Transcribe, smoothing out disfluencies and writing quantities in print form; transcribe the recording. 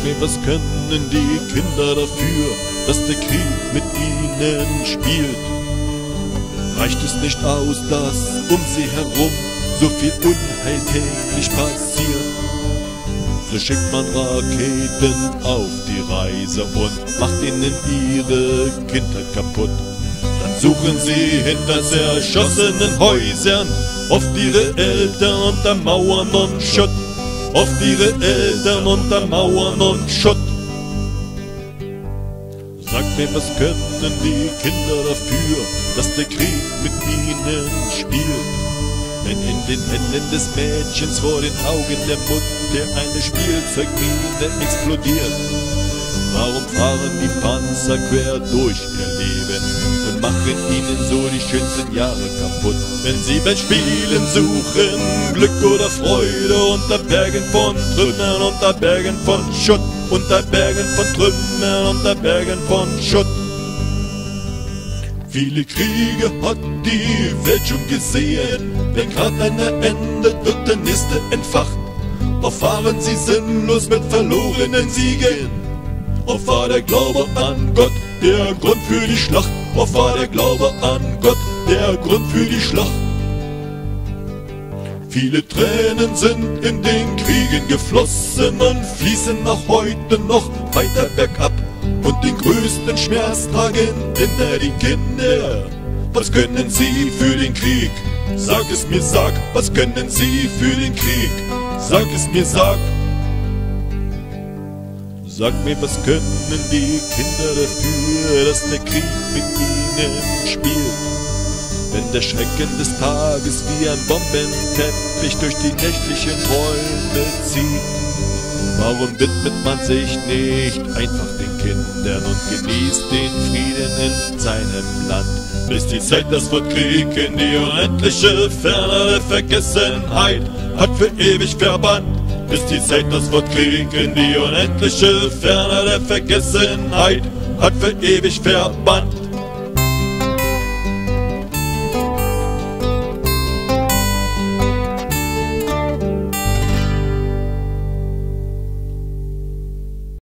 mir, was können die Kinder dafür, dass der Krieg mit ihnen spielt? Reicht es nicht aus, dass um sie herum so viel Unheil täglich passiert? So schickt man Raketen auf die Reise und macht ihnen ihre Kindheit kaputt. Dann suchen sie hinter zerschossenen Häusern oft ihre Eltern unter Mauern und Schutt. Oft ihre Eltern unter Mauern und Schutt. Sagt mir, was können die Kinder dafür, dass der Krieg mit ihnen spielt? Wenn in den Händen des Mädchens vor den Augen der Mutter eine Spielzeugmine explodiert. Warum fahren die Panzer quer durch ihr Leben und machen ihnen so die schönsten Jahre kaputt? Wenn sie beim Spielen suchen Glück oder Freude unter Bergen von Trümmern, unter Bergen von Schutt, unter Bergen von Trümmern, unter Bergen von Schutt. Viele Kriege hat die Welt schon gesehen. Wenn grad einer endet, wird der nächste entfacht. Oft fahren sie sinnlos mit verlorenen Siegen. Oft war der Glaube an Gott der Grund für die Schlacht. Oft war der Glaube an Gott der Grund für die Schlacht. Viele Tränen sind in den Kriegen geflossen und fließen auch heute noch weiter bergab. Und den größten Schmerz tragen hinter die Kinder. Was können sie für den Krieg? Sag es mir, sag, was können sie für den Krieg? Sag es mir, sag. Sag mir, was können die Kinder dafür, dass der Krieg mit ihnen spielt? Wenn der Schrecken des Tages wie ein Bombenteppich durch die nächtlichen Räume zieht. Warum widmet man sich nicht einfach den Kindern und genießt den Frieden in seinem Land? Bis die Zeit das Wort Krieg in die unendliche Ferne der Vergessenheit hat für ewig verbannt. Bis die Zeit das Wort Krieg in die unendliche Ferne der Vergessenheit hat für ewig verbannt.